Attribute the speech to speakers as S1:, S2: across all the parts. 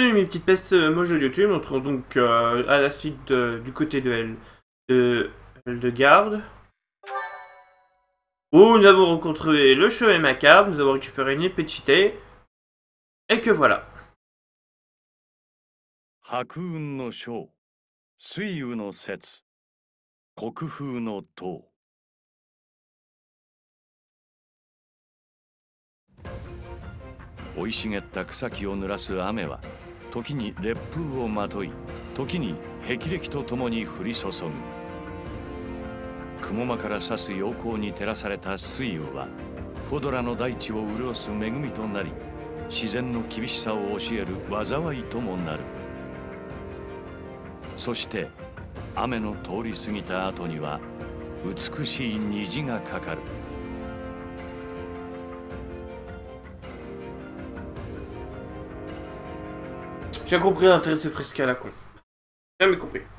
S1: Bienvenue mes petites pestes mojo de YouTube. On se retrouve donc à la suite du côté de garde. Où nous avons rencontré le chevet macabre, nous avons récupéré une épée cheatée. Et que voilà.
S2: 白雲の章、水雨の節、国風の塔。生い茂った草木を濡らす雨は、時に烈風をまとい、時に霹靂とともに降り注ぐ。雲間から差す陽光に照らされた水雨は、フォドラの大地を潤す恵みとなり、自然の厳しさを教える災いともなる。そして雨の通り過ぎた後には美しい虹がかかる。
S1: J'ai compris l'intérêt de ce fresque à la con. J'ai jamais compris.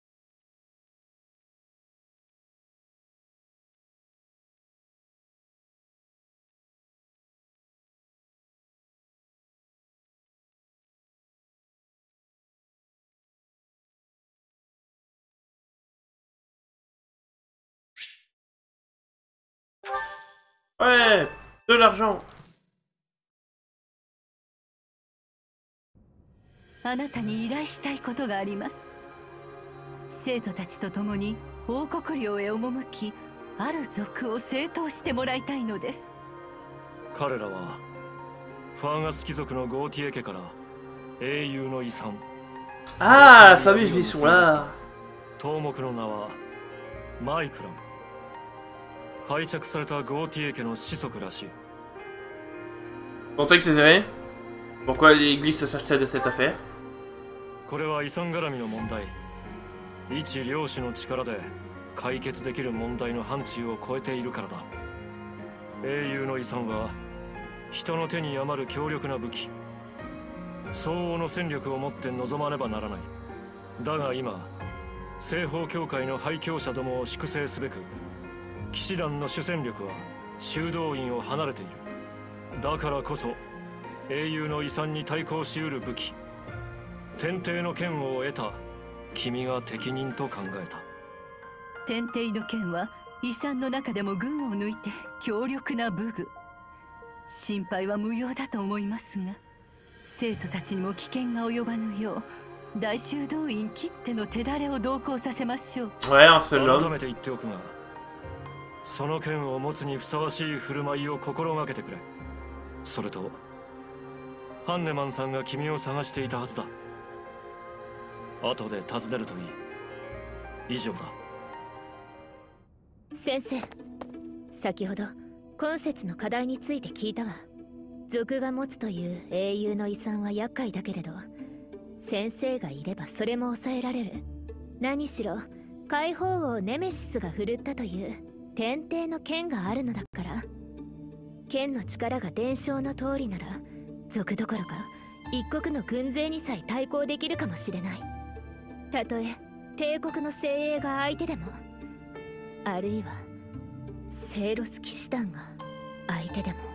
S1: Ouais, de l'argent.
S3: あなたに依頼したいことがあります。生徒たちと共に王国領へ赴き、ある族を征討してもらいたいのです。
S4: 彼らはファーガス貴族のゴーティエ家から英雄の遺産。
S1: Ah, fameuse mission là.
S4: 頭目の名はマイクラン。廃着されたゴーティエ家の子息らしい。
S1: Pensez que c'est vrai? Pourquoi l'église se cherchait de cette affaire?
S4: これは遺産絡みの問題。一領主の力で解決できる問題の範疇を超えているからだ。英雄の遺産は人の手に余る強力な武器。相応の戦力を持って臨まねばならない。だが今、西方教会の廃教者どもを粛清すべく、騎士団の主戦力は修道院を離れている。だからこそ英雄の遺産に対抗しうる武器、天帝の剣を得た君が適任と考えた。
S3: 天帝の剣は遺産の中でも群を抜いて強力な武具。心配は無用だと思いますが、生徒たちにも危険が及ばぬよう大修道院きっての手だれを同行させましょう。
S1: Ouais, un seul homme.
S4: 改めて言っておくが、その剣を持つにふさわしい振る舞いを心がけてくれ。それとハンネマンさんが君を探していたはずだ。後で尋ねるといい。以上だ。
S5: 先生、先ほど今節の課題について聞いたわ。族が持つという英雄の遺産は厄介だけれど、先生がいればそれも抑えられる。何しろ解放王ネメシスが振るったという天帝の剣があるのだから。剣の力が伝承の通りなら、族どころか一国の軍勢にさえ対抗できるかもしれない。たとえ帝国の精鋭が相手でも、あるいはセーロス騎士団が相手でも。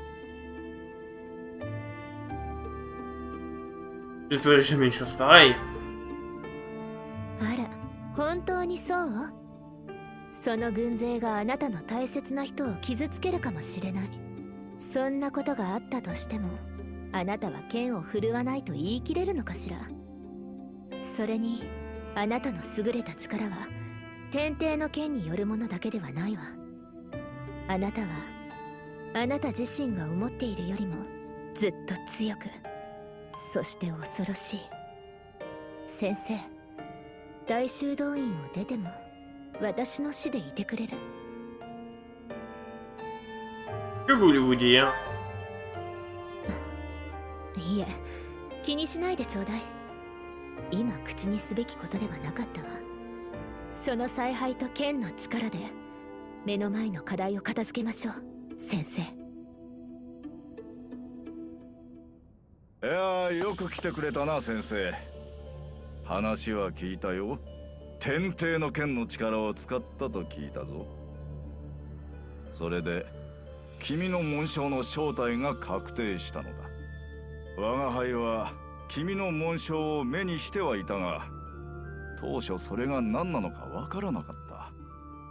S1: Je ne ferai jamais une chose pareille.
S5: あら、本当にそう？その軍勢があなたの大切な人を傷つけるかもしれない。そんなことがあったとしても、あなたは剣を振るわないと言い切れるのかしら。それにあなたの優れた力は天帝の剣によるものだけではないわ。あなたはあなた自身が思っているよりもずっと強く、そして恐ろしい。先生、大修道院を出ても私の死でいてくれる？
S1: Que voulez-vous dire?
S5: いいえ、気にしないでちょうだい。今口にすべきことではなかったわ。その采配と剣の力で目の前の課題を片付けましょう、先生。
S2: いやー、よく来てくれたな、先生。話は聞いたよ。天帝の剣の力を使ったと聞いたぞ。それで君の紋章の正体が確定したのだ。我が輩は君の紋章を目にしてはいたが、当初それが何なのかわからなかった。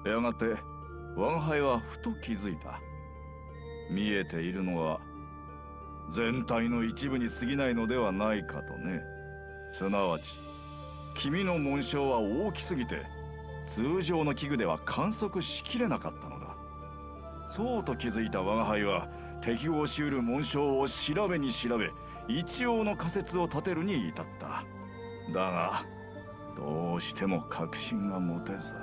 S2: やがて我が輩はふと気づいた。見えているのは全体の一部に過ぎないのではないかとね。すなわち君の紋章は大きすぎて通常の器具では観測しきれなかったのだ。そうと気づいた我が輩は適合しうる紋章を調べに調べ、一応の仮説を立てるに至った。だがどうしても確信が持てず、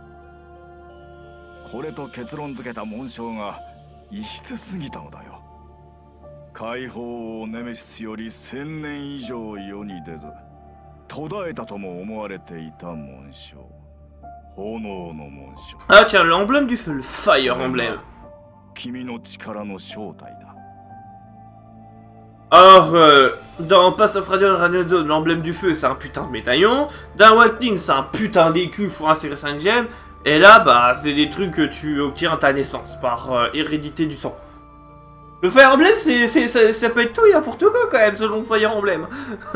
S2: これと結論付けた紋章が異質すぎたのだよ。解放王ネメシスより1000年以上世に出ず途絶えたとも思われていた紋章、炎の紋章。
S1: Ah tiens, l'emblème du feu, le Fire Emblem.
S2: 君の力の正体だ。
S1: Alors, dans Pass of Radiant Radio Zone, l'emblème du feu, c'est un putain de médaillon. Dans Awakening, c'est un putain d'écu, faut insérer 5 gemmes. Et là, bah, c'est des trucs que tu obtiens à ta naissance, par hérédité du sang. Le Fire Emblem, ça peut être tout et n'importe quoi quand même, selon le Fire Emblem.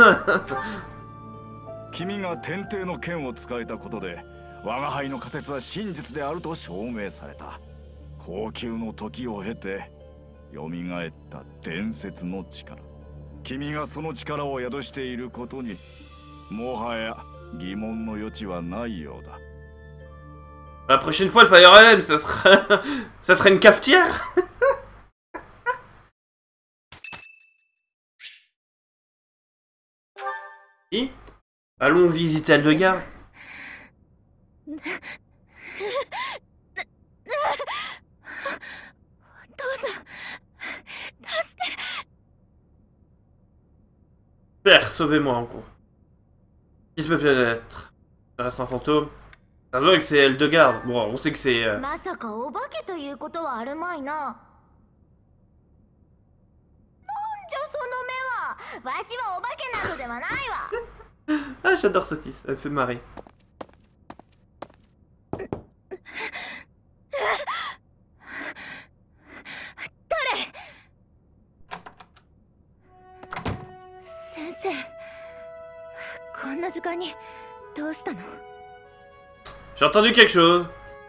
S2: 君が天帝の剣を使えたことで我が輩の仮説は真実であると証明された。高級の時を経て蘇った伝説の力、君がその力を宿していることにもはや疑問の余地はないようだ。
S1: La prochaine fois, le Fire Emblem, ça serait une cafetière. Et allons visiter Eldegard.
S5: 父さん、助け。
S1: Père, sauvez-moi en gros. Qui se peut peut-être? Ça reste un fantôme. Ça se voit que c'est Eldegard. Bon, on sait que c'est...
S6: まさかお化けということはあるまいな。なんじゃその目は。わしはお化けなどではないわ。
S1: Ah, j'adore Sotis, elle me fait marrer.
S5: 先生、こんな時間にどうしたの？
S1: J'ai entendu quelque chose.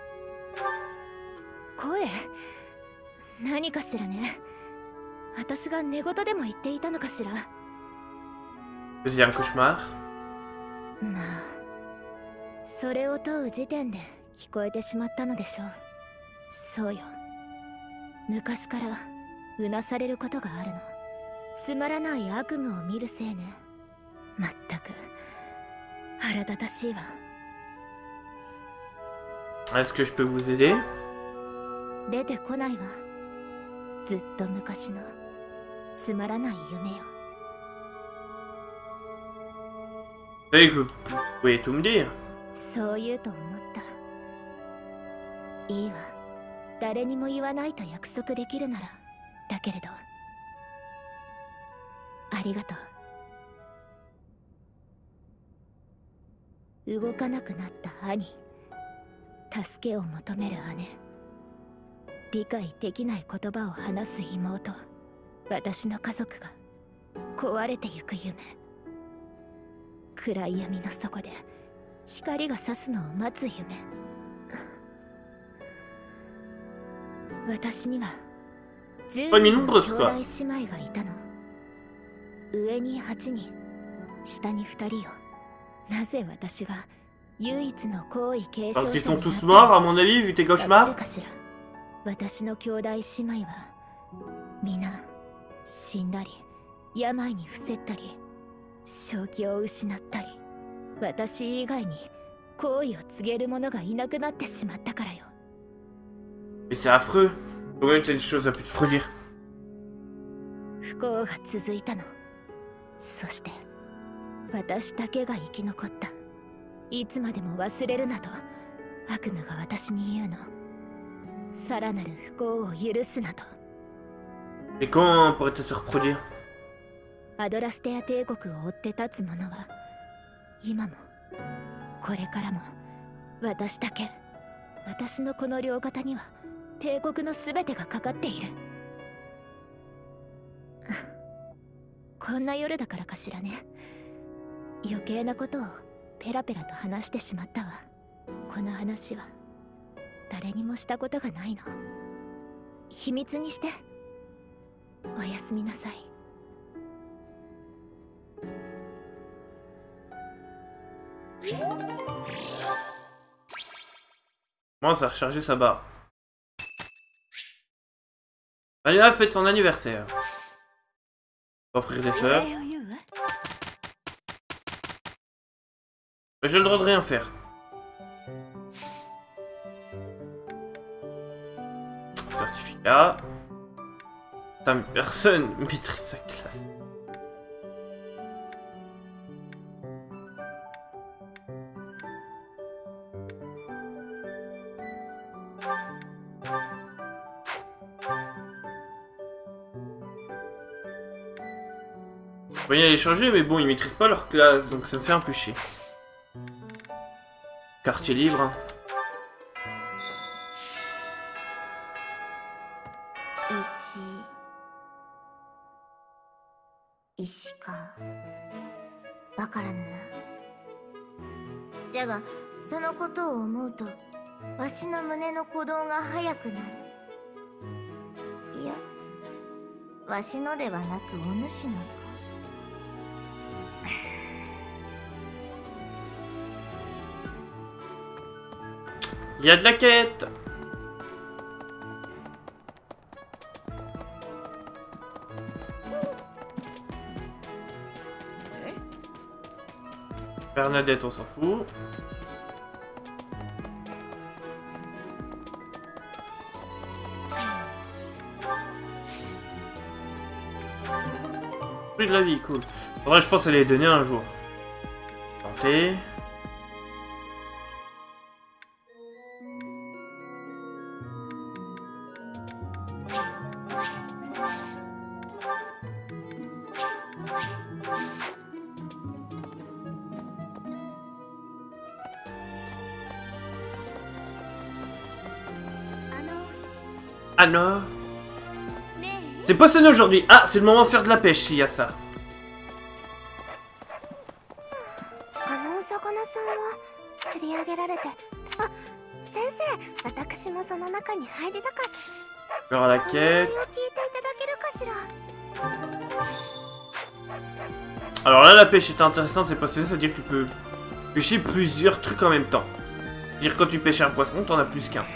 S5: 声？何かしらね。私が寝言でも言っていたのかしら。
S1: C'est un cauchemar.
S5: まあ、それを問う時点で聞こえてしまったのでしょう。そうよ。昔からうなされることがあるの。つまらない悪夢を見るせいね。まったく腹立たしいわ。
S1: Est-ce que je peux vous aider?
S5: 出てこないわ。ずっと昔のつまらない夢よ。
S1: Vous savez que vous pouvez tout me dire.
S5: そう言うと思った。いいわ。誰にも言わないと約束できるなら。だけれど。ありがとう。動かなくなった兄。助けを求める姉。理解できない言葉を話す妹。私の家族が壊れてゆく夢。暗い闇の底で光が差すのを待つ夢。私には10人の兄弟姉妹がいたの。上に8人、下に2人よ。なぜ私が唯一の皇位継承者になっているのかしら。
S1: à mon avis, vu tes cauchemars.
S5: 私の兄弟姉妹は皆死んだり病に伏せったり正気を失ったり、私以外に好意を告げる者がいなくなってしまったからよ。
S1: Mais c'est affreux. Combien de telles choses a pu se produire?
S5: 不幸が続いたの。そして私だけが生き残った。いつまでも忘れるなと悪夢が私に言うの。さらなる不幸を許すなと。
S1: Et quand pourrait-elle se reproduire?
S5: アドラステア帝国を追って立つ者は今もこれからも私だけ。私のこの両肩には帝国の全てがかかっている。 こんな夜だからかしらね。余計なことをペラペラと話してしまったわ。この話は誰にもしたことがないの。秘密にして。おやすみなさい。
S1: Bon, ça a rechargé sa barre. Alina fête son anniversaire. Offrir des fleurs. J'ai le droit de rien faire. Certificat. Putain, mais personne maîtrise sa classe. Bon, il y a les changer, mais bon, ils maîtrisent pas leur classe, donc ça me fait un peu chier. Quartier libre. Hein.
S6: Ishiか。わからぬな。じゃが、そのことを思うと、わしの胸の鼓動が速くなる。いや、わしのではなくお主のか。
S1: Il y a de la quête. Bernadette, on s'en fout. Plus de la vie, cool. En vrai, je pense aller les donner un jour. Tenter. Ah non. C'est poissonné aujourd'hui. Ah, c'est le moment de faire de la pêche s'il y a ça. Alors à la quête. Alors là, la pêche est intéressante, c'est passionné, ça veut dire que tu peux pêcher plusieurs trucs en même temps. C'est-à-dire quand tu pêches un poisson, t'en as plus qu'un.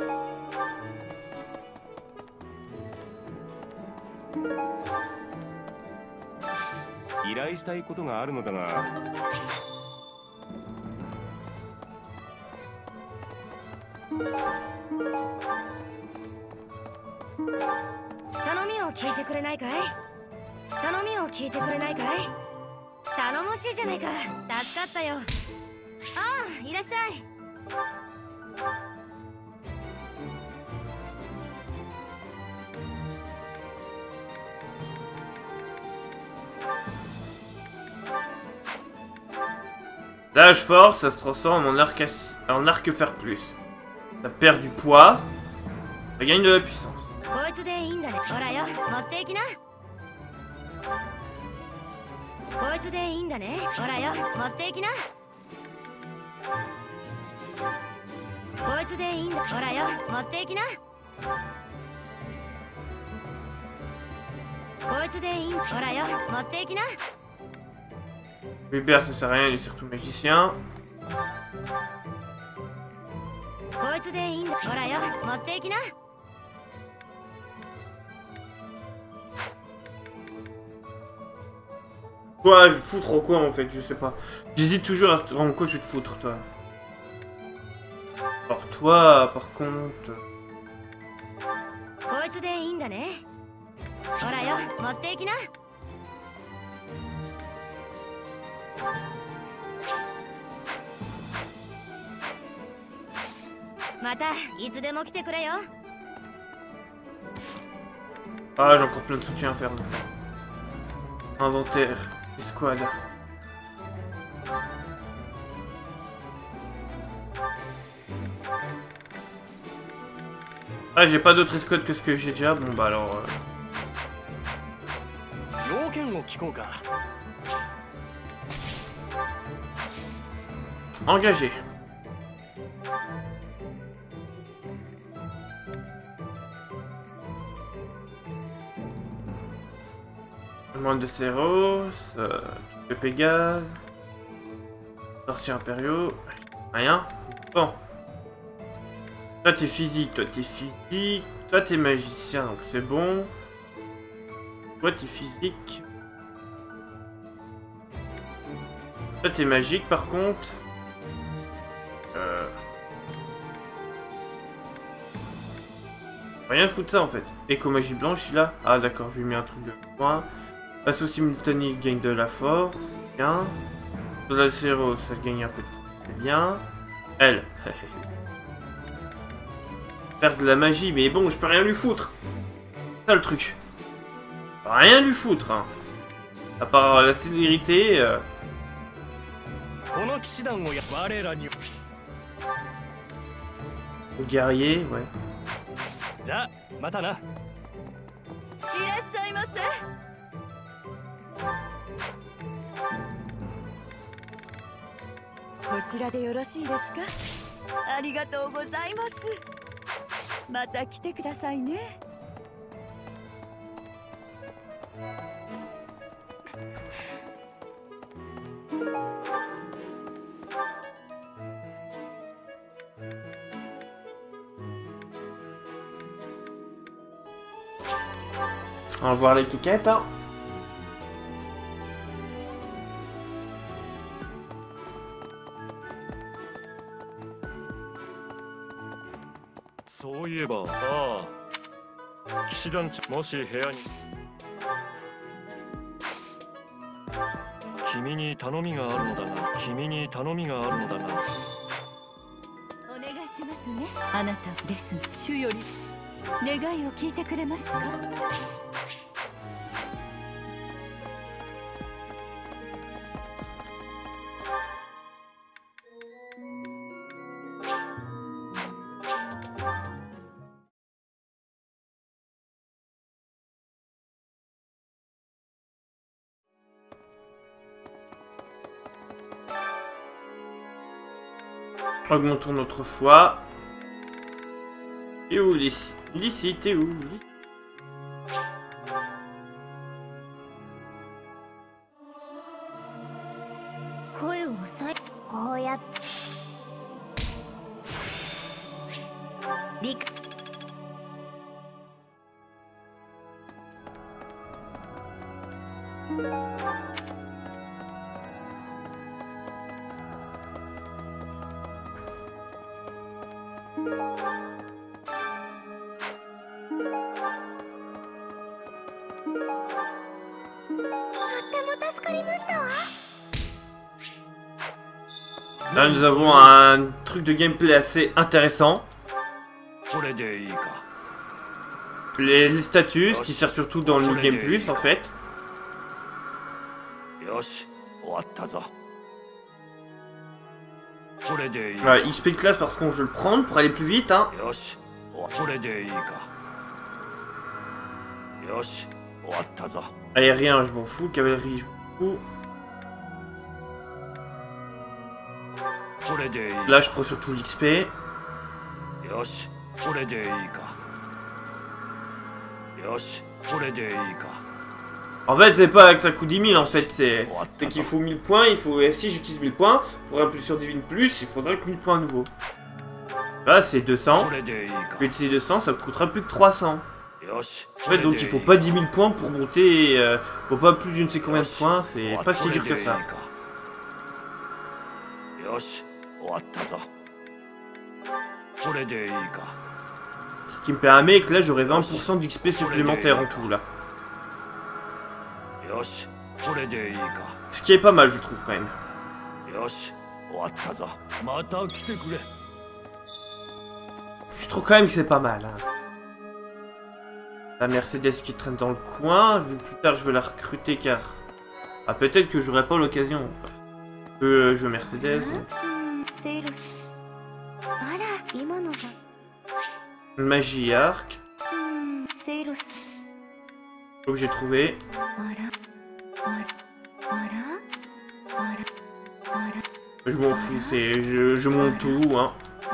S1: Lâche force, ça se transforme en arc faire plus. Ça perd du poids, ça gagne de la puissance. Hubert, ça sert à rien, il est surtout magicien. Quoi, je vais te foutre en quoi en fait, je sais pas. J'hésite toujours en quoi je vais te foutre, toi. Alors toi, par contre... Ah, j'ai encore plein de soutien à faire dans ça. Inventaire, escouade. Ah, j'ai pas d'autre escouade que ce que j'ai déjà. Bon, bah alors...
S4: も聞こうか。
S1: Engagé. Monde de Céros, de Pégase, sorciers impériaux, rien. Bon. Toi t'es physique, toi t'es magicien, donc c'est bon. Toi t'es physique. Toi t'es magique par contre. Rien de foutre ça en fait. Éco-magie blanche, là. Ah d'accord, je lui mets un truc de point. Passe au simultané, il gagne de la force. C'est bien. Dans Céros, ça gagne un peu de force. C'est bien. Elle. Faire de la magie, mais bon, je peux rien lui foutre. C'est ça le truc. Je peux rien lui foutre. Hein. À part la célérité. Le guerrier, ouais.
S4: じゃあまたな。
S3: いらっしゃいませ。こちらでよろしいですか。ありがとうございます。また来てくださいね。
S1: On va voir l'étiquette. Hein. Augmentons notre foi. Et où Lyssie, t'es où? Là, nous avons un truc de gameplay assez intéressant. Les statues, qui sert surtout dans le New Game Plus en fait. Voilà, XP de classe parce qu'on je le prendre pour aller plus vite. Hein. Aérien, je m'en fous. Cavalerie, je m'en fous. Là, je prends surtout l'XP. En fait, c'est pas que ça coûte 10 000, en fait, c'est qu'il faut 1000 points, il faut... Si j'utilise 1000 points, pour impulsion divine plus, il faudrait que 1000 points à nouveau. Là, c'est 200. Je vais utiliser 200, ça me coûtera plus que 300. En fait, donc il faut pas 10 000 points pour monter, faut pas plus d'une sais combien de points, c'est pas si dur que ça. Ce qui me permet que là j'aurai 20% d'XP supplémentaire en tout là. Ce qui est pas mal je trouve quand même. Je trouve quand même que c'est pas mal. Hein. La Mercedes qui traîne dans le coin, vu que plus tard je vais la recruter car... Ah peut-être que j'aurai pas l'occasion. Je veux Mercedes. Magie arc. Donc j'ai trouvé. Je m'en fous, je monte tout, hein.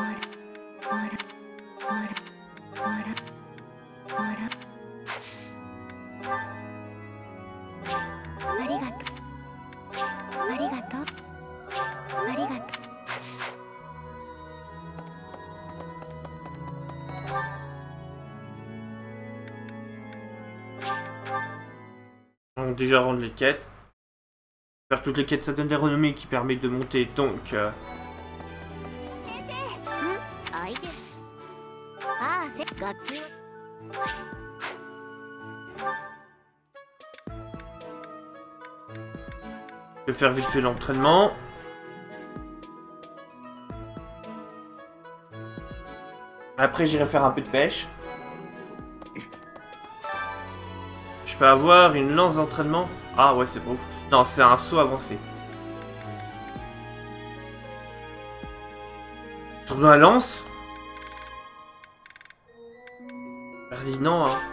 S1: Donc déjà rendre les quêtes. Faire toutes les quêtes, ça donne des renommées qui permettent de monter, donc... Je vais faire vite fait l'entraînement. Après j'irai faire un peu de pêche. Je peux avoir une lance d'entraînement. Ah ouais, c'est pas ouf. Non, c'est un saut avancé. Tournoi à lance. Vas-y, non, hein.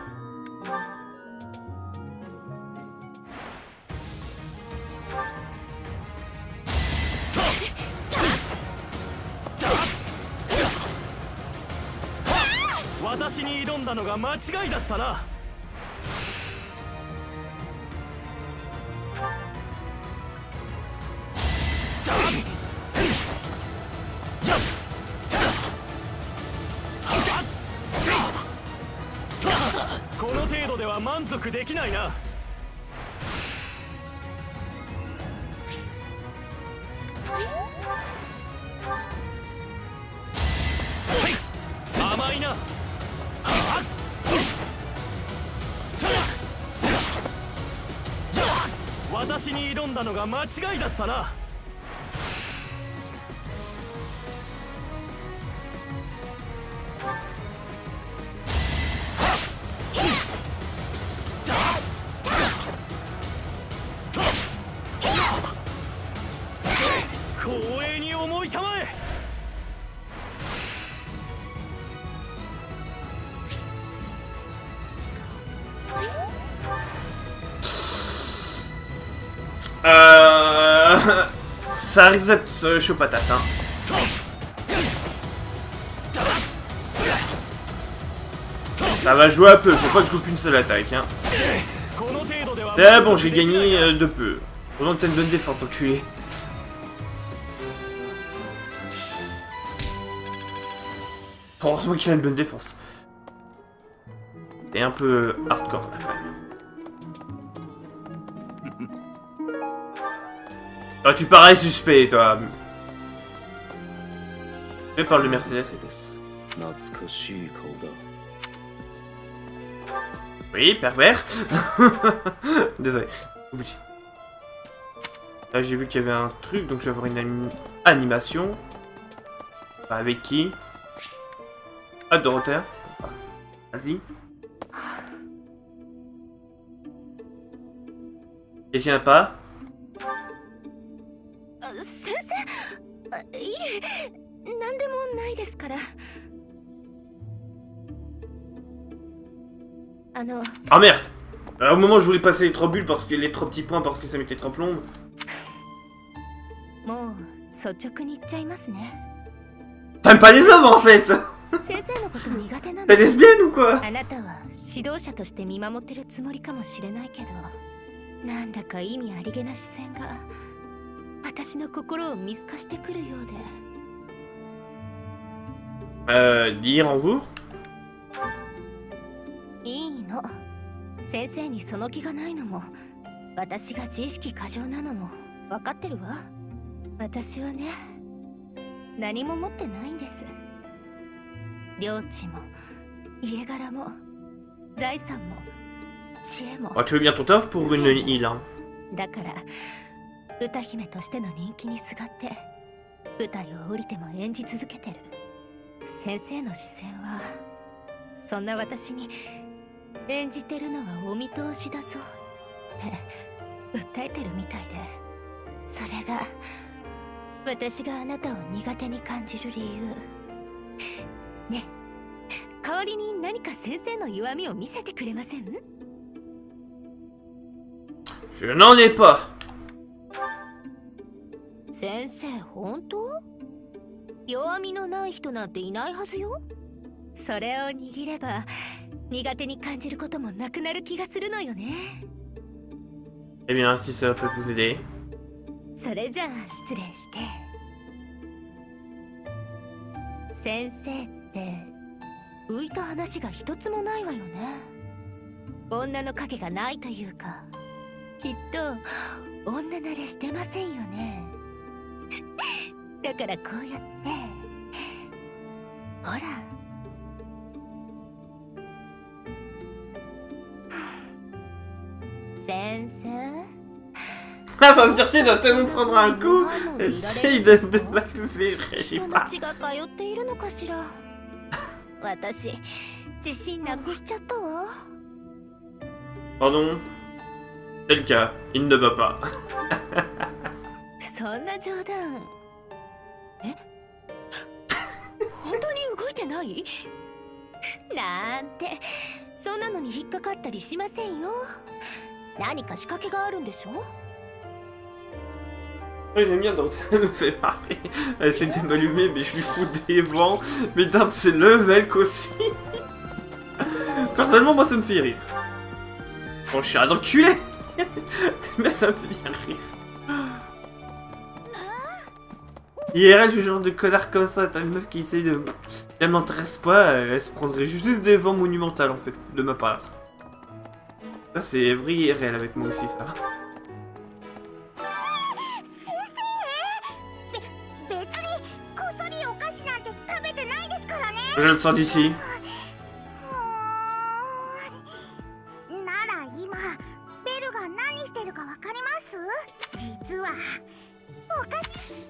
S1: Ça risque d'être chaud patate, hein. Ça va jouer un peu, faut pas que je loupe une seule attaque, hein. Eh bon, j'ai gagné de peu. Pendant que t'as une bonne défense, enculé. Heureusement qu'il a une bonne défense. T'es un peu hardcore, là, quand même. Ah, tu parais suspect, toi. Je parle de Mercedes. Oui, pervers. Désolé. Oublie. Là, j'ai vu qu'il y avait un truc, donc je vais avoir une animation. Bah, avec qui? Ah, Dorothée. Vas-y. Et j'y viens pas. Ah merde! Au moment où je voulais passer les 3 bulles parce que les 3 petits points parce que ça mettait 3 plombes. T'aimes pas les hommes en fait! T'es lesbienne ou quoi? Lire en vous?
S5: いいの。先生にその気がないのも、私が自意識過剰なのも分かってるわ。私はね、何も持ってないんです。領地も、家柄も、財産も、知恵も。
S1: Ah, tu veux bien ton taf pour une île, hein?
S5: だから、歌姫としての人気にすがって、舞台を降りても演じ続けてる。先生の視線は、そんな私に。演じてるのはお見通しだぞって訴えてるみたいで、それが私があなたを苦手に感じる理由ね。代わりに何か先生の弱みを見せてくれません？
S1: Je n'en ai pas.
S5: 先生本当？弱みのない人なんていないはずよ。それを握れば苦手に感じることもなくなる気がするのよね。
S1: Eh bien, si ça peut vous aider.
S5: それじゃあ失礼して。先生って浮いた話が一つもないわよね。女の影がないというか、きっと女慣れしてませんよね。だからこうやってほら。先生
S1: Ah, ça veut dire qu'il doit tellement prendre un coup. Essaye de la faire, je sais
S5: 人の
S1: pas.
S5: 血が通っているのかしら。私自信なくしちゃったわ。
S1: Pardon. C'est le cas, il ne bat pas.
S5: そんな冗談。え本当に動いてない？なんて、そんなのに引っかかったりしませんよ。何か仕掛けがあるんでしょ？
S1: Oui, j'aime bien, donc ça me fait marrer. Elle essaie de m'allumer, mais je lui fous des vents. Mais d'un de ses levels aussi. Personnellement, moi ça me fait rire. Bon, je suis un enculé. Mais ça me fait bien rire. IRL, je suis le genre de connard comme ça. T'as une meuf qui essaie de... Elle m'intéresse pas, elle se prendrait juste des vents monumentales en fait, de ma part. Ça c'est vrai IRL avec moi aussi ça. Je le sens d'ici.
S6: なら今ベルが何してるかわかります？実はお菓子。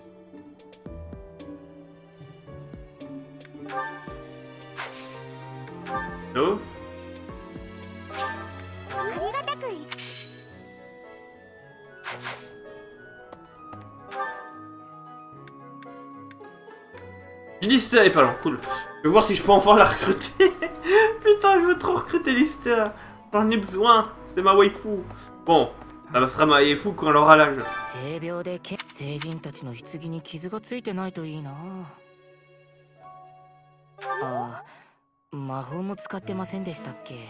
S1: Oh.
S6: ありがたく。
S1: Lister est pas loin, cool. Je vais voir si je peux enfin la recruter. Putain, je veux trop recruter Lister. J'en ai besoin, c'est ma waifu. Bon, ça sera ma waifu quand elle aura l'âge.
S7: 性病で成人たちの棺に傷がついてないといいな。ああ、魔法も使ってませんでしたっけ。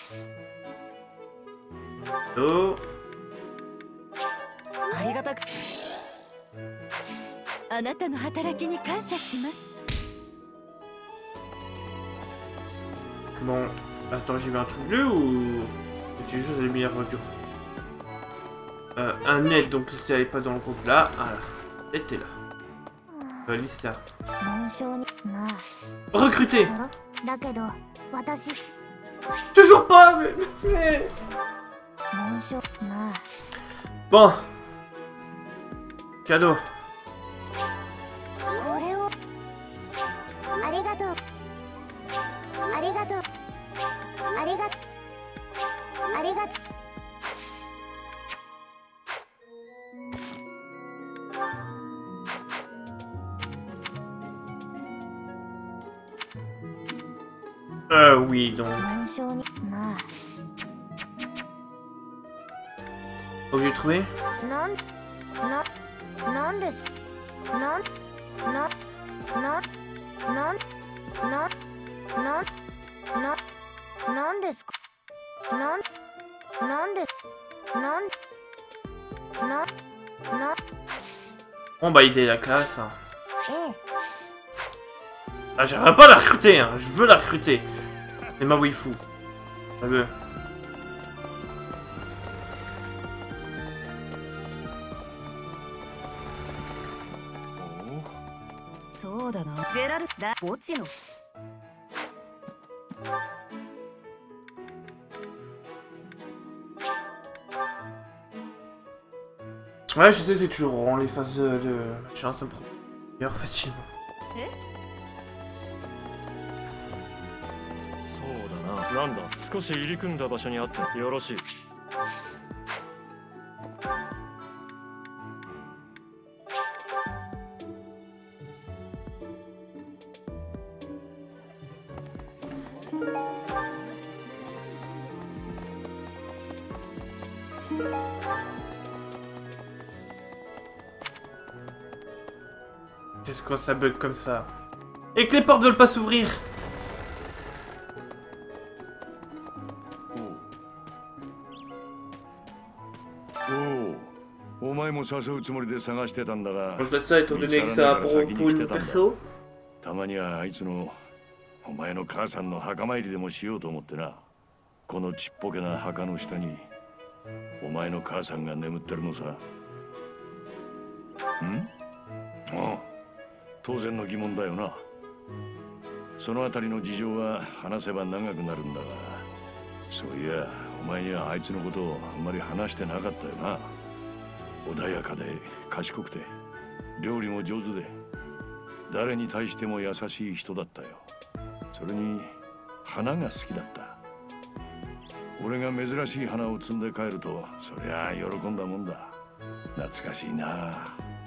S1: Oh.
S3: ありがたく。あなたの働きに感謝します。
S1: Bon, attends, j'y vais un truc bleu ou... C'est juste les meilleures voitures. Un net, donc si elle est pas dans le groupe là, voilà. Elle était là. Lister.
S6: 紋章にまあ
S1: Recruter.
S6: だけど私
S1: Toujours pas, mais...
S6: 紋章まあ
S1: Bon. Cadeau.
S6: これをありがとうありがとうありがとうありがとう
S1: Oui, donc...
S6: 紋章にまあ
S1: Donc j'ai trouvé.
S6: なんですなんですか
S1: Bon bah il est la classe. Hein.
S6: ええ
S1: Ah, j'aimerais pas la recruter, hein. Je veux la recruter. C'est ma waifu. Je veux.
S3: そうだな。ジェラルだ。墓地の。
S1: Ouais, je sais, c'est toujours en les phases de machin, ça me prend meilleur facilement.
S4: そうだな。なんだ、少し入り組んだ場所にあってよろしい。
S1: Qu'est-ce que ça bug comme ça? Et que les portes veulent pas s'ouvrir.
S2: お前も誘うつもりで探してたんだが、
S1: Je laisse ça étant donné que ça pour une perso.
S2: たまにはあいつのお前の母さんの墓参りでもしようと思ってな。このちっぽけな墓の下にお前の母さんが眠ってるのさ。ん？ああ、当然の疑問だよな。そのあたりの事情は話せば長くなるんだが、そういやお前にはあいつのことをあんまり話してなかったよな。穏やかで賢くて料理も上手で誰に対しても優しい人だったよ。それに花が好きだった。俺が珍しい花を摘んで帰るとそりゃあ喜んだもんだ。懐かしいな。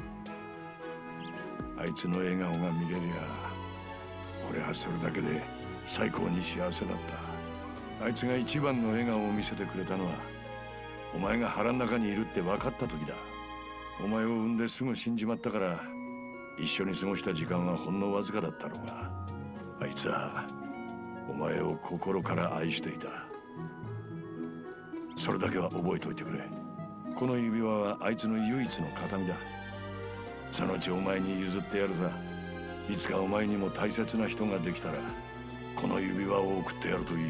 S2: あいつの笑顔が見れりゃ俺はそれだけで最高に幸せだった。あいつが一番の笑顔を見せてくれたのはお前が腹の中にいるって分かった時だ。お前を産んですぐ死んじまったから一緒に過ごした時間はほんのわずかだったろうが、あいつはお前を心から愛していた。それだけは覚えておいてくれ。この指輪はあいつの唯一の形見だ。そのうちお前に譲ってやるさ。いつかお前にも大切な人ができたらこの指輪を送ってやるとい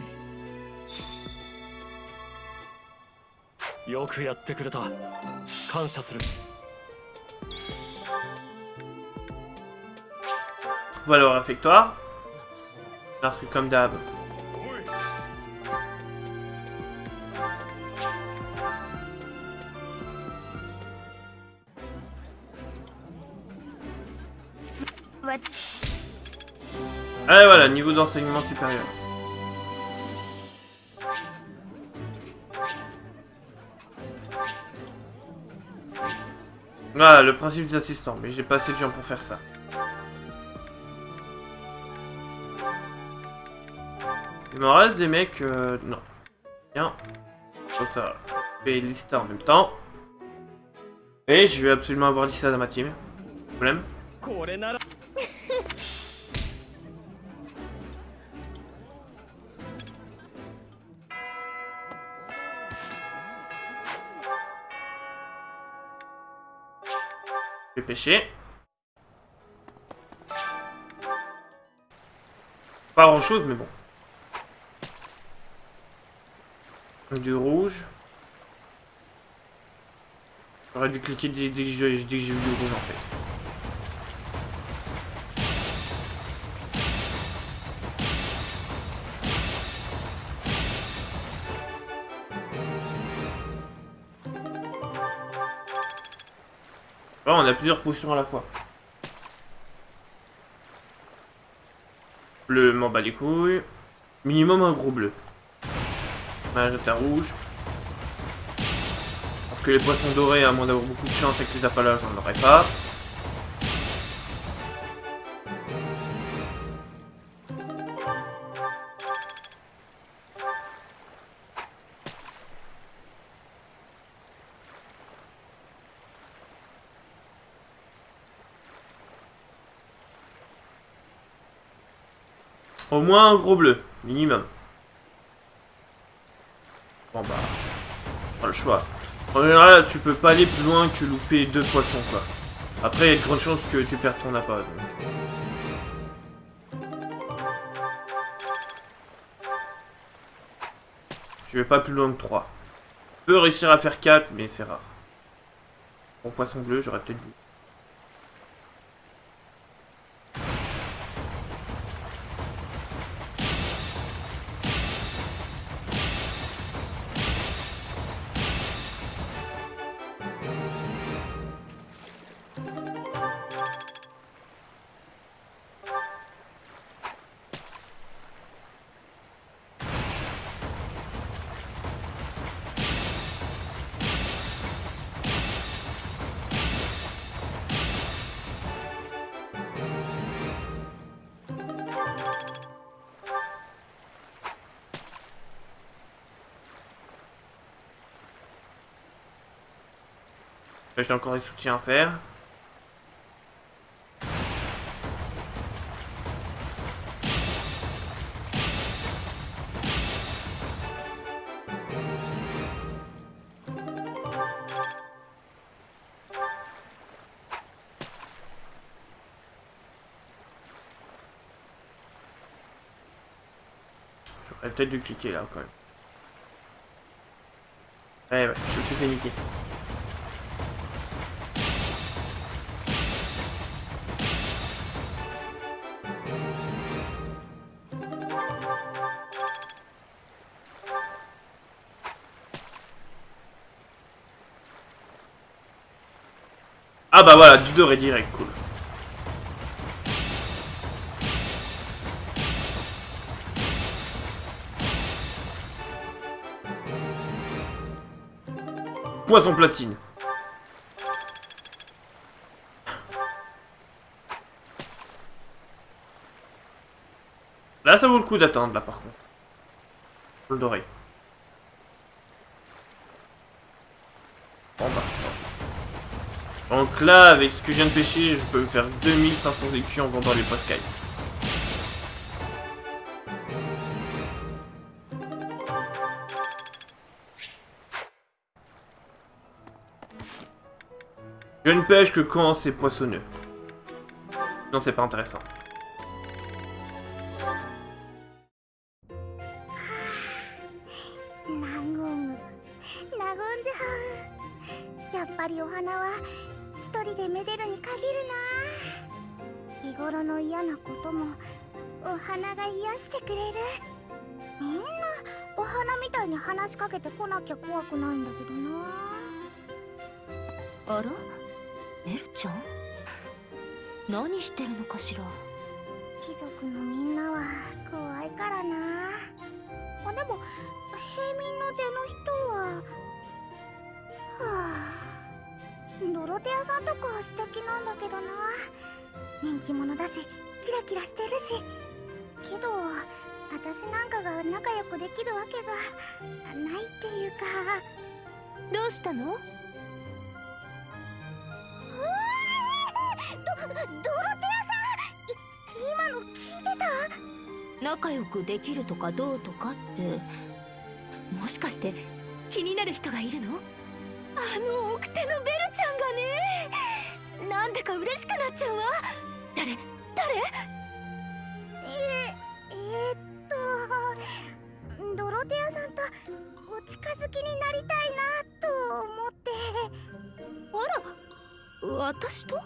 S2: い。
S4: よくやってくれた。感謝する。
S1: Valeur réfectoire. Un truc comme d'hab. Allez voilà, niveau d'enseignement supérieur. Voilà, le principe des assistants, mais j'ai pas assez de gens pour faire ça. Il m'en reste des mecs... non. Bien. Comme ça, je vais lister en même temps. Et je vais absolument avoir Lisa dans ma team. Problème. Je vais pêcher. Pas grand chose, mais bon. Du rouge. J'aurais dû cliquer dès que j'ai vu du rouge en fait. Oh, on a plusieurs potions à la fois. Bleu m'en bat les couilles. Minimum un gros bleu. Magenta rouge. Parce que les poissons dorés, à moins d'avoir beaucoup de chance avec les appalaches, j'en aurais pas. Au moins un gros bleu, minimum. Bon bah, pas le choix. En général, tu peux pas aller plus loin que louper 2 poissons quoi. Après, il y a de grandes chances que tu perds ton appât. Donc. Je vais pas plus loin que 3. Je peux réussir à faire 4, mais c'est rare. Bon, poisson bleu, j'aurais peut-être dû. J'ai encore des soutiens à faire. J'aurais peut-être dû cliquer là quand même. Ouais, ouais, je me suis fait niquer. Ah bah voilà, du doré direct, cool. Poison platine. Là, ça vaut le coup d'attendre, là, par contre. Le doré. Bon bah. Donc là, avec ce que je viens de pêcher, je peux me faire 2500 écus en vendant les Pascal. Je ne pêche que quand c'est poissonneux. Non, c'est pas intéressant.
S5: あら、エルちゃん、何してるのかしら。
S6: 貴族のみんなは怖いからな。あ、でも平民の出の人は、ドロテアさんとか素敵なんだけどな。人気者だしキラキラしてるし。けど私なんかが仲良くできるわけがないっていうか。
S5: どうしたの？
S6: ドロテアさん、今の聞いてた？
S5: 仲良くできるとかどうとかって、もしかして気になる人がいるの？あの奥手のベルちゃんがね、なんだか嬉しくなっちゃうわ。誰？
S6: ドロテアさんとお近づきになりたいなと思って。
S5: あら、私と？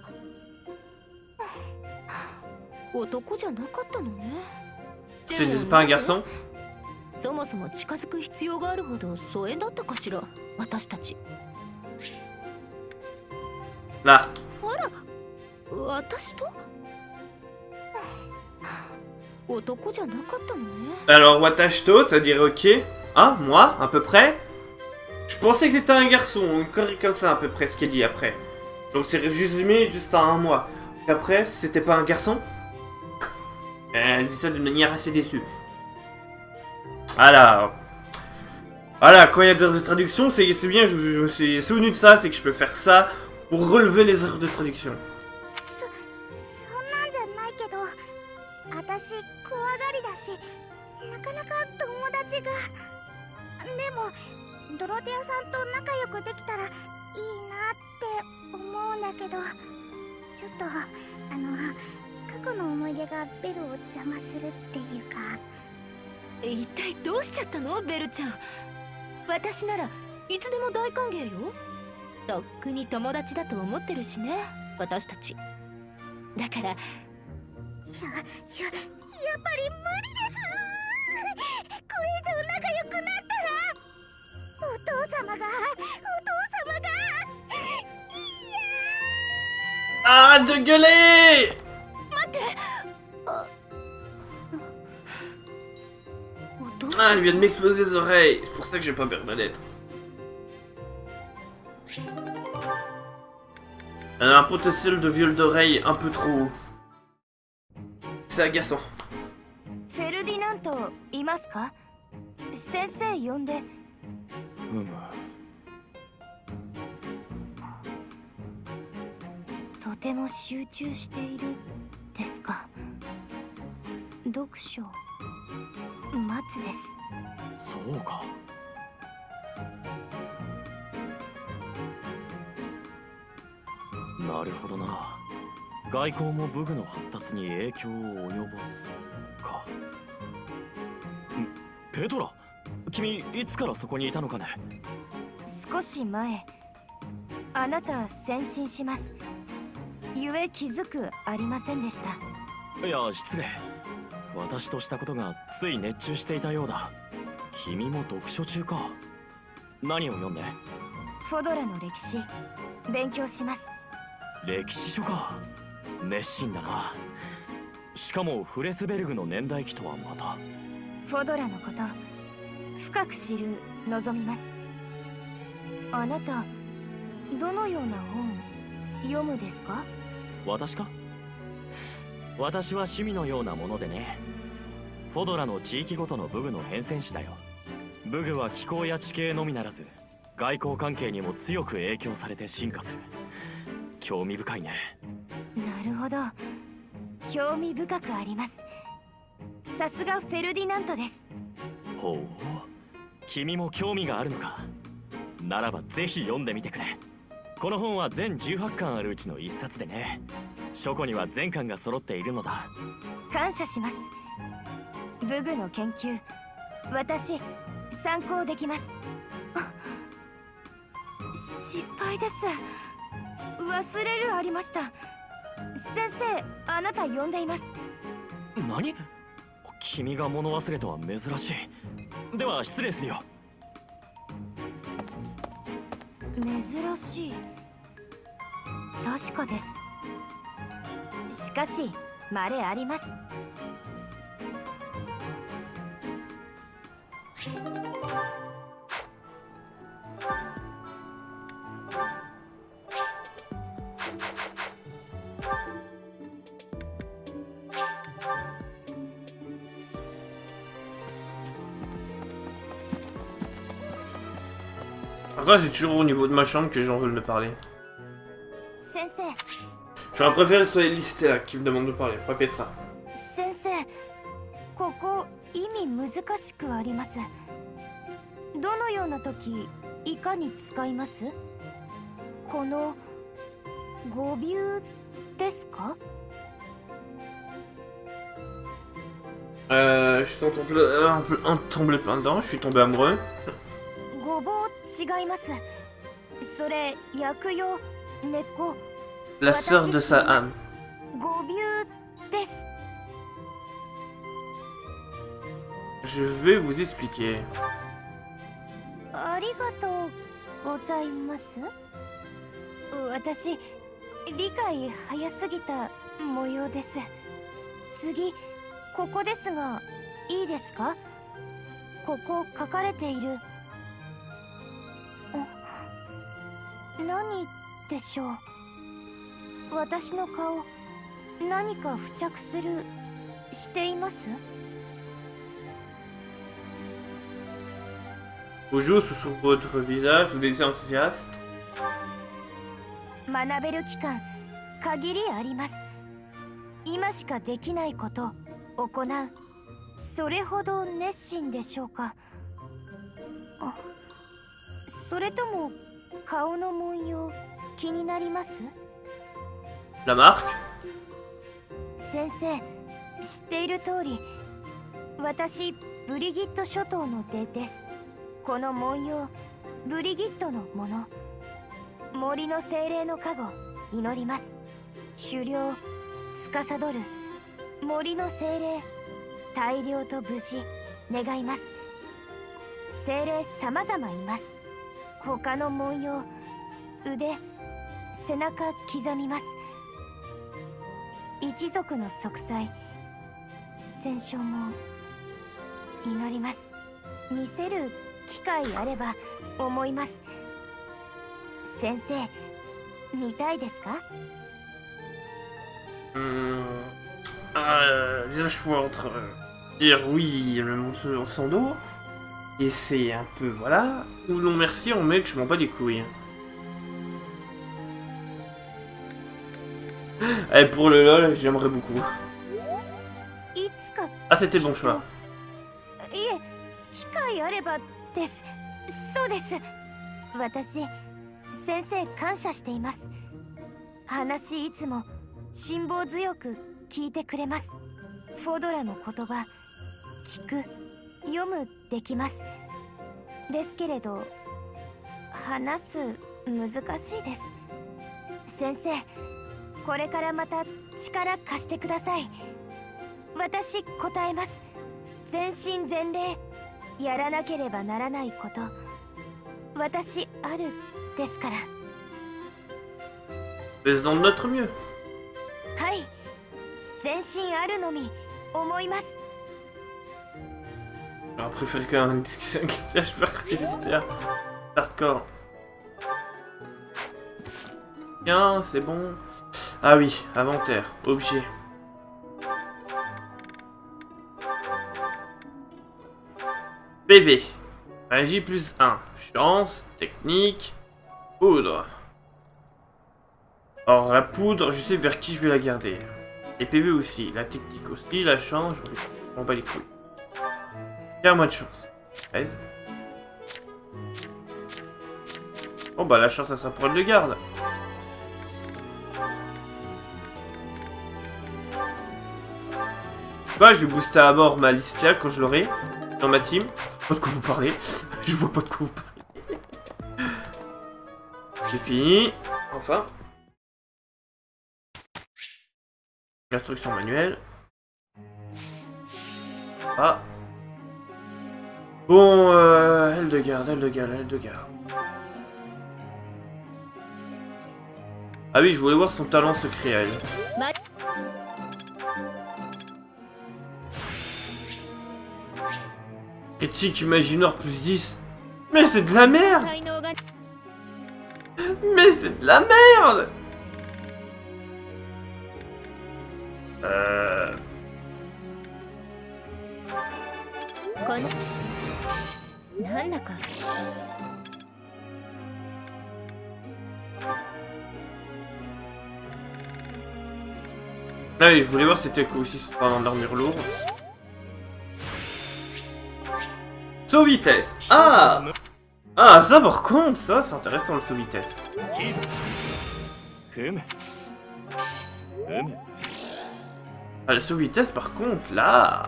S5: 男じゃなかったのね。
S1: C'est pas un garçon?
S5: そもそも近づく必要があるほど疎遠だったかしら、私たち。
S1: Là.
S5: あら、私と？男じゃなかったのね。
S1: Alors, Watashto, ça dirait ok. Hein, moi, à peu près. Je pensais que c'était un garçon, une connerie comme ça, à peu près, ce qu'il dit après. Donc c'est résumé juste à un mois. Et après, c'était pas un garçon? Elle dit ça de manière assez déçue. Voilà. Voilà, quand il y a des erreurs de traduction, c'est bien, je me suis souvenu de ça, c'est que je peux faire ça pour relever les erreurs de traduction.
S6: そんなんじゃないけど、私怖がりだし、なかなか友達が。でもドロテアさんと仲良くできたらいいなって思うんだけど、ちょっと過去の思い出がベルを邪魔するっていうか。
S5: 一体どうしちゃったの、ベルちゃん。私ならいつでも大歓迎よ。とっくに友達だと思ってるしね、私たち。だから。やっ
S6: ぱり無理です。これ以上仲良くなったらお父様が。
S1: Arrête de gueuler!
S5: 待って。
S1: Ah, il vient de m'exploser les oreilles. C'est pour ça que j'ai pas Bernadette. Elle a un potentiel de viol d'oreille un peu trop haut. C'est agaçant.
S5: フェルディナントいますか？先生呼んで。とても集中しているですか？読書待つです。
S4: そうか。なるほどな。外交も武具の発達に影響を及ぼすか。 ペドラ、君いつからそこにいたのかね。
S5: 少し前、あなた先進します。ゆえ気づくありませんでした。
S4: いや失礼、私としたことがつい熱中していたようだ。君も読書中か。何を読んで？
S5: フォドラの歴史勉強します。
S4: 歴史書か。熱心だな。しかもフレスベルグの年代記とはまた。
S5: フォドラのこと深く知る望みます。あなたどのような本読むですか？
S4: 私か？私は趣味のようなものでね。フォドラの地域ごとの武具の変遷史だよ。武具は気候や地形のみならず外交関係にも強く影響されて進化する。興味深いね。
S5: なるほど、興味深くあります。さすがフェルディナントです。
S4: ほう、君も興味があるのか。ならばぜひ読んでみてくれ。この本は全18巻あるうちの1冊でね。書庫には全巻が揃っているのだ。
S5: 感謝します。武具の研究、私参考できます。失敗です。忘れるありました。先生、あなた呼んでいます。
S4: 何？君が物忘れとは珍しい。では失礼するよ。
S5: 珍しい。確かです。しかし稀あります。
S1: Après, c'est toujours au niveau de ma chambre que les gens veulent me parler.
S5: 先生、
S1: J'aurais préféré que ce soit Lister qui me demande de parler, pas Petra.
S5: 先生、ここ意味難しくあります。どのような時いかに使います？この語尾ですか？
S1: Je suis tombé plein dedans, je suis tombé amoureux.
S5: ごぼう違います。それ薬用根っこ。
S1: La sœur de sa âme.
S5: 語尾です。
S1: Je vais vous expliquer.
S5: ありがとうございます。私理解早すぎた模様です。次ここですがいいですか？ここ書かれている何でしょう。私の顔何か付着しています？
S1: Vos joues sont sur votre visage, vous êtes enthousiaste.
S5: 学べる期間限りあります。今しかできないこと行う。それほど熱心でしょうか？それとも顔の文様気になります？
S1: La marque?
S5: 先生、知っている通り私ブリギット諸島の出です。この文様ブリギットのもの。森の精霊の加護祈ります。狩猟司る森の精霊大量と無事願います。精霊様々います。他の文様腕背中刻みます。一族の息災戦勝も祈ります。見せる機会あれば思います。先生見たいですか？
S1: Déjà, je pourrais dire oui, le montre son dos. Et c'est un peu, voilà. Ou non, merci, on met que je m'en bats les couilles. Et pour le LOL, j'aimerais beaucoup. Ah, c'était le bon choix.
S5: いえ、機会あればです。そうです。私、先生感謝しています。話いつも辛抱強く聞いてくれます。フォドラの言葉、聞く、
S6: 読むできます。ですけれど話す難しいです。先生、これからまた力貸してください。私答えます。全身全霊やらなければならないこと、私あるですから。
S1: Faisons de notre mieux.
S6: はい、全身あるのみ思います。
S1: J'aurais préféré qu'un sache faire Christian. Hardcore. Tiens, c'est bon. Ah oui, inventaire, objet. PV. Magie plus 1. Chance, technique, poudre. Alors la poudre, je sais vers qui je vais la garder. Les PV aussi, la technique aussi, la chance, on bat les couilles. Tiens, moins de chance. 13. Bon bah la chance ça sera pour elle de garde. Bah je vais booster à mort ma Listia quand je l'aurai dans ma team. Je vois pas de quoi vous parlez. Je vois pas de quoi vous parlez. C'est fini. Enfin. Instruction manuelle. Ah. Bon, elle de garde, elle de garde, elle de garde. Ah oui, je voulais voir son talent secret à elle. Critique Imagineur plus 10. Mais c'est de la merde! Mais c'est de la merde! Ah oui, je voulais voir c'était quoi aussi pendant l'armure lourde. Saut vitesse. Ah! Ah, ça par contre, ça c'est intéressant le saut vitesse. Ah, le saut vitesse par contre, là.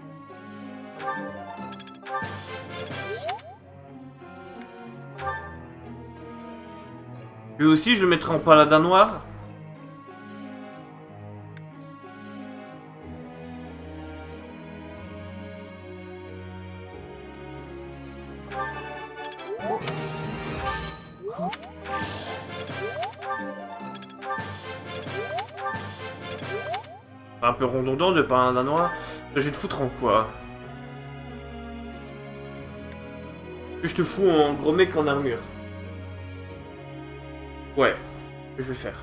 S1: Lui aussi, je le mettrai en paladin noir. Un peu redondant de paladin noir. Je vais te foutre en quoi? Je te fous en gros mec en armure. Ouais, je vais faire.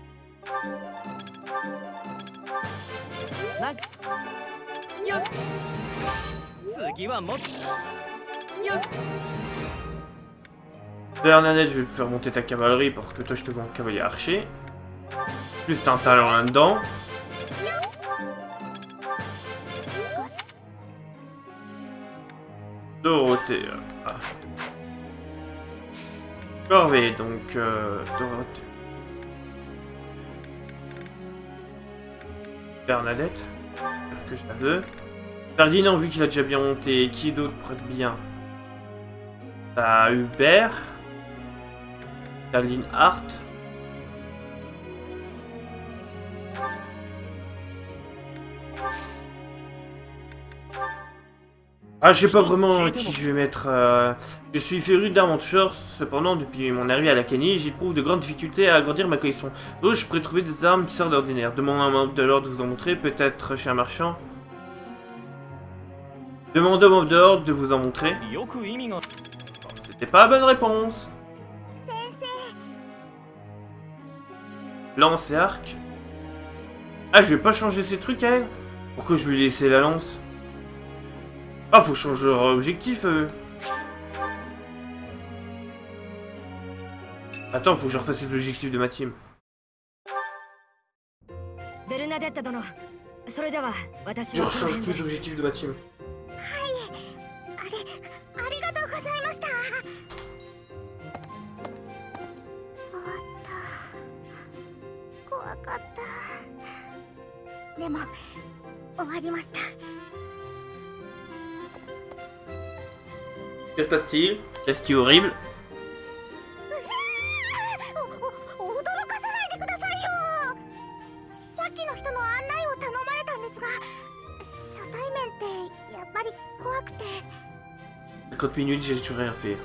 S1: Bernadette, je vais te faire monter ta cavalerie parce que toi je te vois en cavalier archer. Plus t'as un talent là-dedans. Dorothée. Ah. Corvée, donc Dorothée. Bernadette. Que je la veux. Ferdinand, vu qu'il a déjà bien monté. Qui d'autre prête bien? T'as Hubert. T'as Linhart. Ah, je sais pas vraiment qui je vais mettre. Je suis féru d'aventure, cependant, depuis mon arrivée à la Kenny, j'éprouve de grandes difficultés à agrandir ma collection. Donc, je pourrais trouver des armes qui sortent d'ordinaire. Demandez à un membre de l'ordre de vous en montrer, peut-être chez un marchand. Demandez au membre de l'ordre de vous en montrer. Bon, c'était pas la bonne réponse. Lance et arc. Ah, je vais pas changer ces trucs à elle. Pourquoi je lui ai laissé la lance? Ah, faut changer leur objectif. Attends, faut que je refasse l'objectif de ma team. Je rechange plus l'objectif de ma team. Que se passe-t-il? Qu'est-ce qui est horrible?
S6: 驚かさないでくださいよ。さっきの人の案内を頼まれたんですが、初対面ってやっぱり怖くて。
S1: 50 minutes, j'ai toujours rien fait.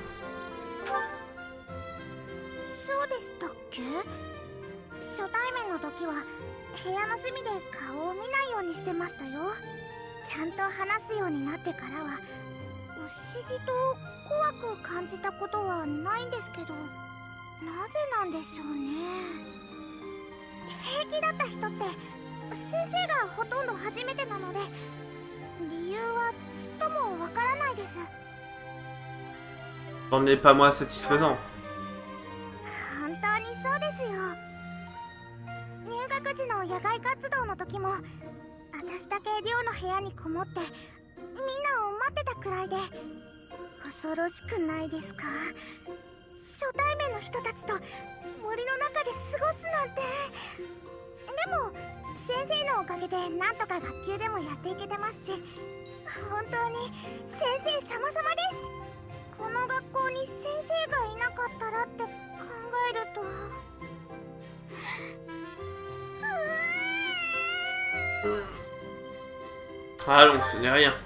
S6: そうでしたっけ？初対面の時は部屋の隅で顔を見ないようにしてましたよ。ちゃんと話すようになってからは不思議と怖く感じたことはないんですけど、なぜなんでしょうね。平気だった人って先生がほとんど初めてなので、理由はちっともわからないです。
S1: On n'est pas moins satisfaisant.
S6: 本当にそうですよ。入学時の野外活動の時も私だけ寮の部屋にこもってみんなを待ってたくらいで、恐ろしくないですか？初対面の人たちと森の中で過ごすなんて。でも先生のおかげでなんとか学級でもやっていけてますし、本当に先生様々です。この学校に先生がいなかったらって考えると、
S1: Allons, ce n'est rien.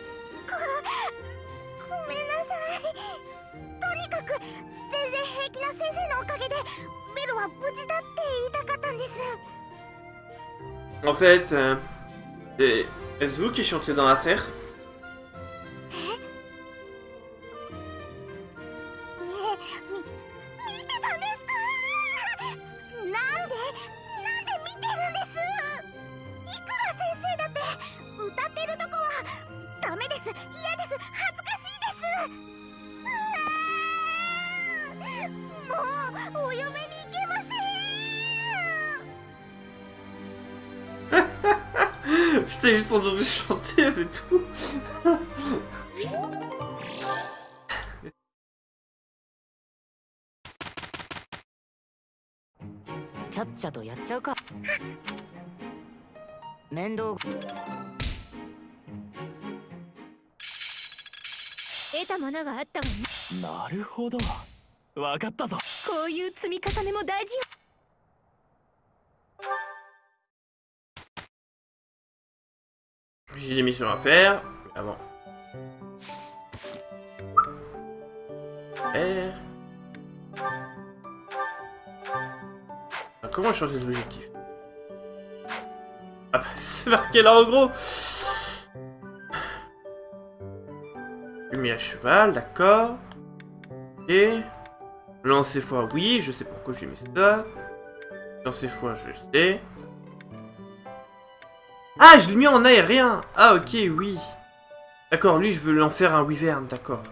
S6: ごめんなさい。とにかく全然平気な先生のおかげでベルは無事だって言いたかったんです。
S1: En fait, est-ce vous qui chantez dans la serre?
S6: 見てたんですか？なんで見てるんです？いくら先生だって歌ってるとこはダメです。嫌です。恥ずかしいです。もうお嫁に行けません。
S1: Putain, juste entendu chanter, c'est tout.
S7: ちゃっちゃとやっちゃうか。面倒。
S5: 得たものがあったわね。
S4: なるほど。わかったぞ。
S5: こういう積み重ねも大事よ。
S1: J'ai des missions à faire. Avant. R. Alors, comment changer les objectifs? Ah bah c'est marqué là en gros. Lumière à cheval, d'accord. Et lancer fois, oui, je sais pourquoi j'ai mis ça. Lancer fois, je sais. Ah, je l'ai mis en aérien. Ah, ok, oui. D'accord, lui, je veux l'en faire un wyvern, d'accord.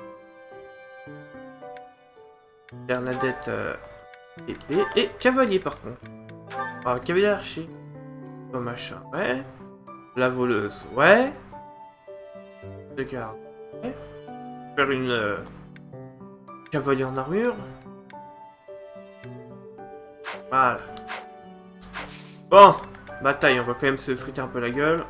S1: Bernadette, épée. Et cavalier, par contre. Ah, cavalier archer. Oh, machin, ouais. La voleuse, ouais. Le garde, ouais. Faire une... cavalier en armure. Voilà. Bon. Bataille, on va quand même se friter un peu la gueule.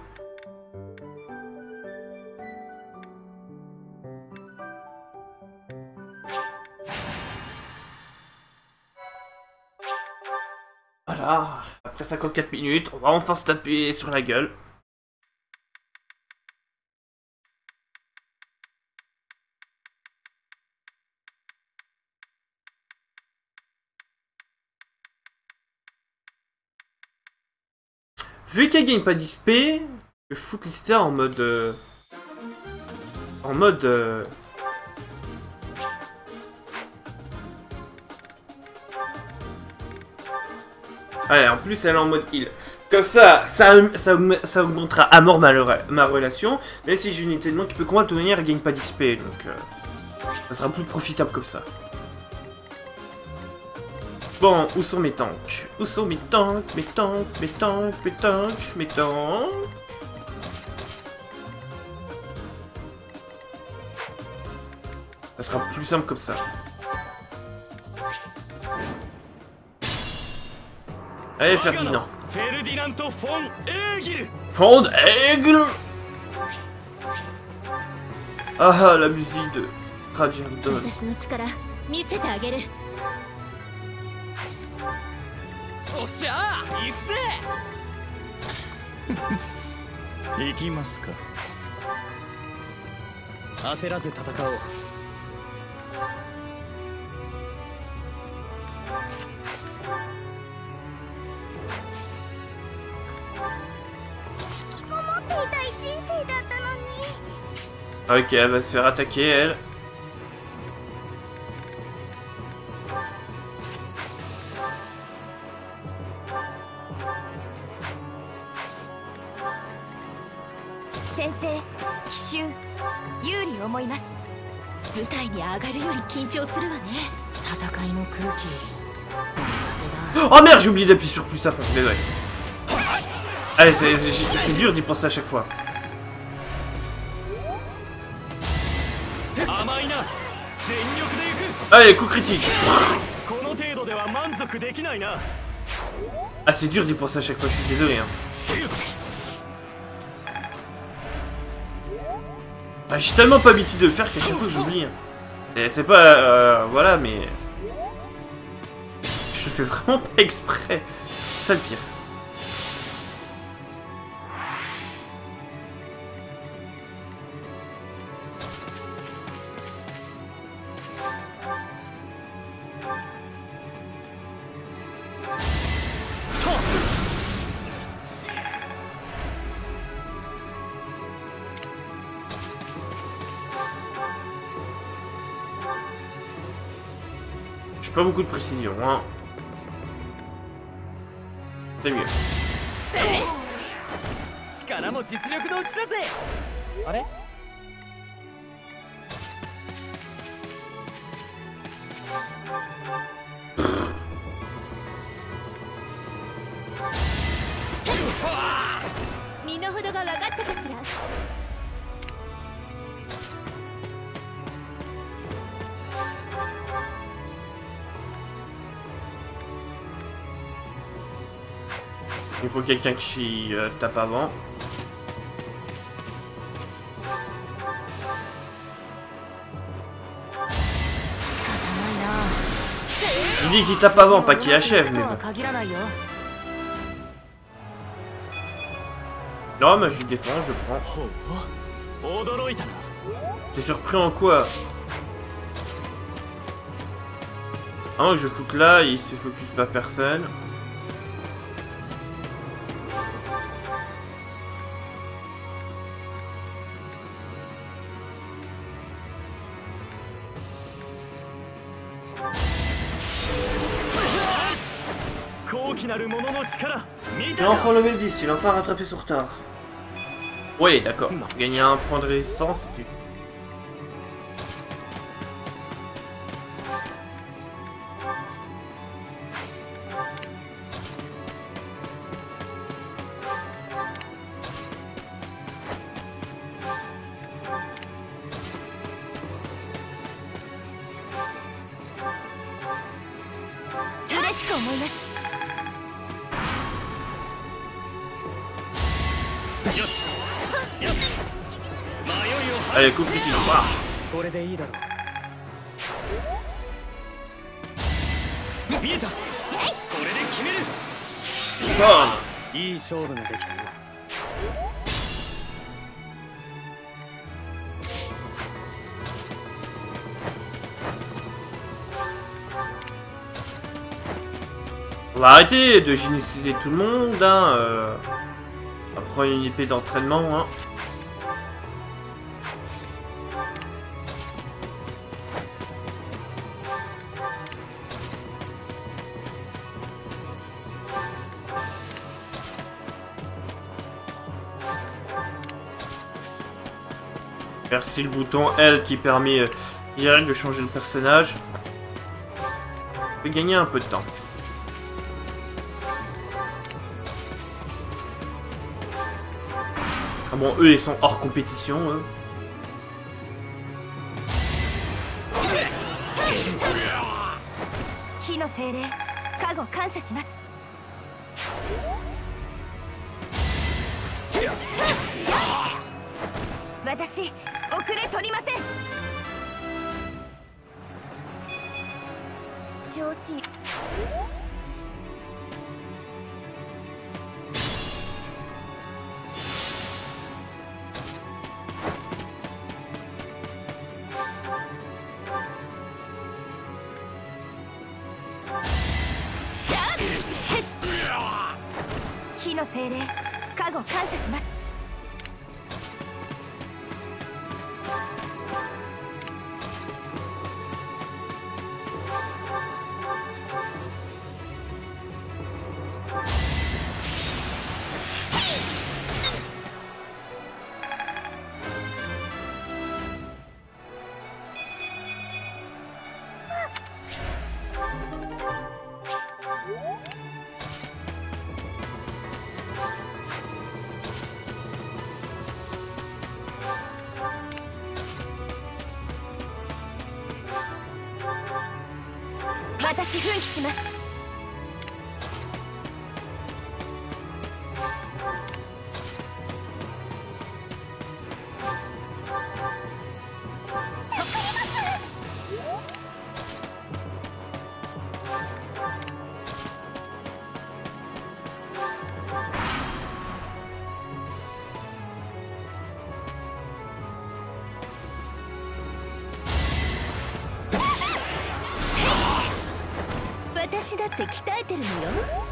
S1: Voilà, après 54 minutes, on va enfin se taper sur la gueule. Vu qu'elle gagne pas d'XP, je vais foutre Lister en mode... Ouais, en plus elle est en mode heal. Comme ça augmentera à mort ma relation. Même si j'ai une unité de moins qui peut combattre, de toute manière elle gagne pas d'XP. Donc ça sera plus profitable comme ça. Bon, où sont mes tanks? Où sont mes tanks? Mes tanks? Ça sera plus simple comme ça. Allez, Ferdinand. Fond Aigle. Ah, la musique de Radiant Dawn.
S5: 私の力見せてあげる。
S8: おっしゃー、行くぜ。
S9: 行きますか。焦らず戦おう。
S6: 引きこもっていたい人生だったのに。
S1: Ok, elle va se faire attaquer, elle.
S5: 先生、奇襲有利思います。舞台に上がるより緊張するわね。
S7: 戦いの空気
S1: Oh merde, j'ai oublié d'appuyer sur plus à fond, désolé. Allez, c'est dur d'y penser à chaque fois.
S4: 甘いな。全力で行く。
S1: Allez, coup critique.
S4: この程度では満足できないな。
S1: Ah, c'est dur d'y penser à chaque fois, je suis désolé. Hein. Ah, je suis tellement pas habitué de le faire qu'à chaque fois j'oublie. Hein. Et c'est pas... voilà, mais... Je le fais vraiment pas exprès. C'est ça le pire. J'ai pas beaucoup de précision, hein. C'est mieux.
S8: 力も実力のうちだぜ。あれ？
S5: 身の程が分かったかしら。
S1: Il faut quelqu'un qui tape avant. Je dis qu'il tape avant, pas qu'il achève, mais bon. Non, mais je défends, je prends. T'es surpris en quoi? Ah, je fous que là, il se focus pas personne. Il a enfin levé 10, il a enfin rattrapé son retard. Oui, d'accord. Gagner un point de résistance, c'est... Allez, coup critique. On va arrêter de génocider tout le monde, hein. On va prendre une épée d'entraînement, hein. Merci le bouton L qui permet direct de changer le personnage. On peut gagner un peu de temps. Ah bon, eux ils sont hors compétition, eux.
S5: ち惜しい。火の精霊、加護感謝します。私奮起します。私だって鍛えてるのよ。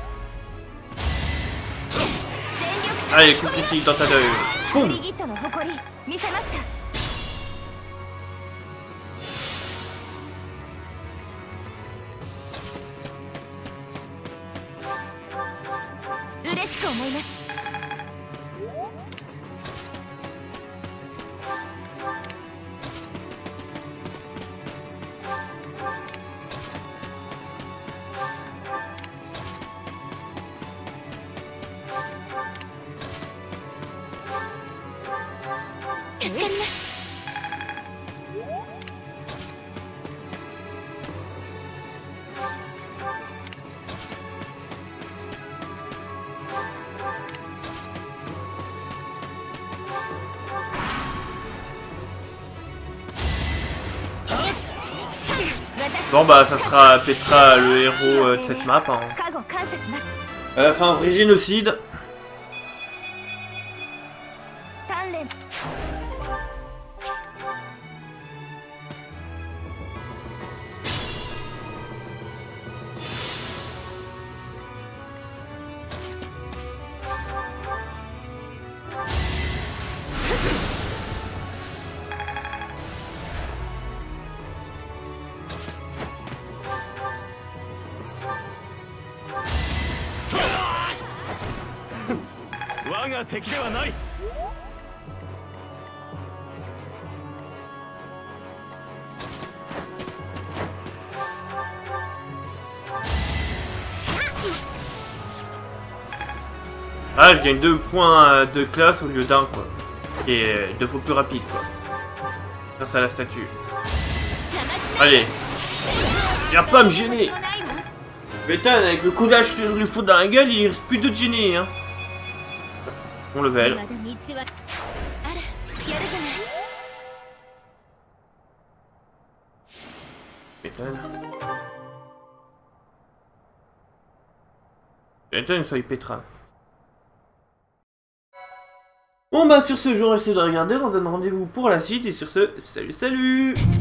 S1: Allez, coup de critique dans ta gueule.
S5: フリギットの誇り見せました。嬉しく思います。助かります。
S1: Bon bah ça sera Petra le héros de cette map hein. Fin vrai génocide. Ah, je gagne 2 points de classe au lieu d'un quoi. Et 2 fois plus rapide quoi. Grâce à la statue. Allez. Viens pas me gêner. Putain, avec le coup d'âge que je lui fous dans la gueule, il risque plus de te gêner hein. Bon level. M'étonne. M'étonne, soit Petra. Bon bah sur ce, je vais essayer de regarder, on se donne rendez-vous pour la suite et sur ce, salut salut.